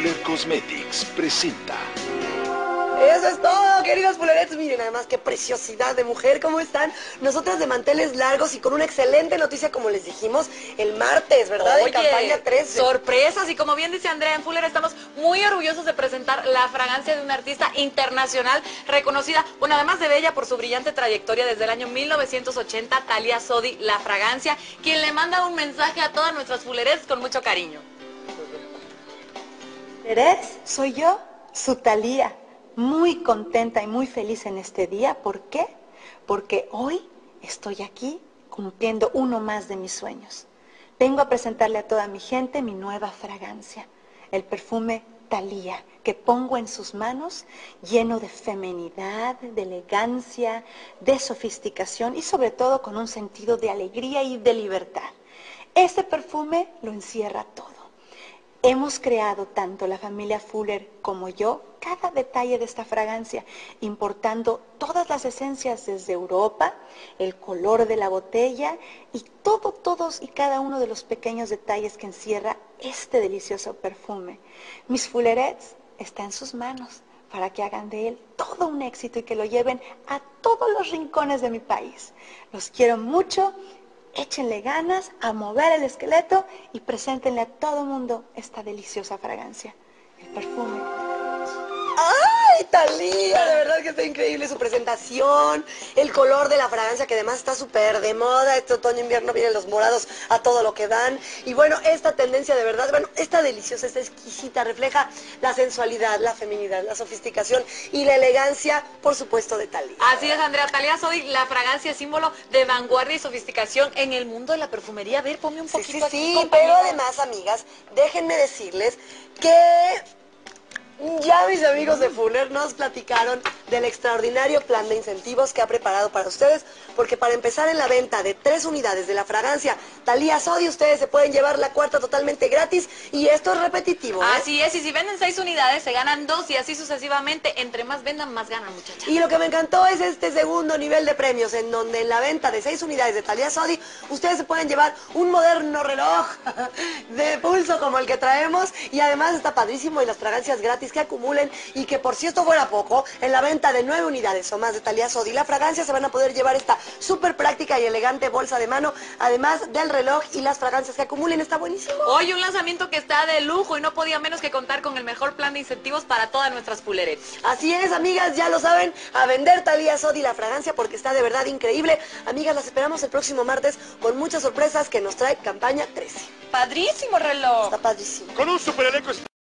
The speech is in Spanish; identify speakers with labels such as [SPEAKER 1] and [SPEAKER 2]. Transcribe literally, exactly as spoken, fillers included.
[SPEAKER 1] Fuller Cosmetics presenta.
[SPEAKER 2] Eso es todo, queridos fuleretes. Miren, además, qué preciosidad de mujer. ¿Cómo están? Nosotras de manteles largos y con una excelente noticia, como les dijimos, el martes, ¿verdad?
[SPEAKER 3] Oye,
[SPEAKER 2] de campaña trece.
[SPEAKER 3] Sorpresas. Y como bien dice Andrea, en Fuller estamos muy orgullosos de presentar la fragancia de una artista internacional reconocida, bueno, además de bella por su brillante trayectoria desde el año mil novecientos ochenta, Thalía Sodi, la fragancia, quien le manda un mensaje a todas nuestras fuleretes con mucho cariño.
[SPEAKER 4] Fuleretes, soy yo, su Thalía. Muy contenta y muy feliz en este día. ¿Por qué? Porque hoy estoy aquí cumpliendo uno más de mis sueños. Vengo a presentarle a toda mi gente mi nueva fragancia, el perfume Thalía, que pongo en sus manos, lleno de feminidad, de elegancia, de sofisticación y sobre todo con un sentido de alegría y de libertad. Este perfume lo encierra todo. Hemos creado, tanto la familia Fuller como yo, cada detalle de esta fragancia, importando todas las esencias desde Europa, el color de la botella y todo, todos y cada uno de los pequeños detalles que encierra este delicioso perfume. Mis Fullerets está en sus manos para que hagan de él todo un éxito y que lo lleven a todos los rincones de mi país. Los quiero mucho. Échenle ganas a mover el esqueleto y preséntenle a todo el mundo esta deliciosa fragancia, el perfume.
[SPEAKER 2] ¡Ay, Thalía! De verdad que está increíble su presentación, el color de la fragancia que además está súper de moda. Este otoño-invierno vienen los morados a todo lo que dan. Y bueno, esta tendencia de verdad, bueno, esta deliciosa, esta exquisita, refleja la sensualidad, la feminidad, la sofisticación y la elegancia, por supuesto, de Thalía.
[SPEAKER 3] Así es, Andrea. Thalía Sodi, la fragancia es símbolo de vanguardia y sofisticación en el mundo de la perfumería. A ver, ponme un
[SPEAKER 2] Sí,
[SPEAKER 3] poquito
[SPEAKER 2] sí,
[SPEAKER 3] aquí,
[SPEAKER 2] sí,
[SPEAKER 3] compañera.
[SPEAKER 2] pero además, amigas, déjenme decirles que ya mis amigos de Fuller nos platicaron del extraordinario plan de incentivos que ha preparado para ustedes, porque para empezar en la venta de tres unidades de la fragancia Thalía Sodi, ustedes se pueden llevar la cuarta totalmente gratis, y esto es repetitivo, ¿eh?
[SPEAKER 3] Así es, y si venden seis unidades, se ganan dos y así sucesivamente. Entre más vendan, más ganan, muchachas.
[SPEAKER 2] Y lo que me encantó es este segundo nivel de premios, en donde en la venta de seis unidades de Thalía Sodi, ustedes se pueden llevar un moderno reloj de pulso como el que traemos, y además está padrísimo, y las fragancias gratis que acumulen, y que por si esto fuera poco, en la venta de nueve unidades o más de Thalía Sodi, la fragancia, se van a poder llevar esta súper práctica y elegante bolsa de mano, además del reloj y las fragancias que acumulen. Está buenísimo.
[SPEAKER 3] Hoy un lanzamiento que está de lujo y no podía menos que contar con el mejor plan de incentivos para todas nuestras fuleretes.
[SPEAKER 2] Así es, amigas, ya lo saben, a vender Thalía Sodi la fragancia, porque está de verdad increíble. Amigas, las esperamos el próximo martes con muchas sorpresas que nos trae campaña trece.
[SPEAKER 3] Padrísimo reloj.
[SPEAKER 2] Está padrísimo.
[SPEAKER 1] Con un super elenco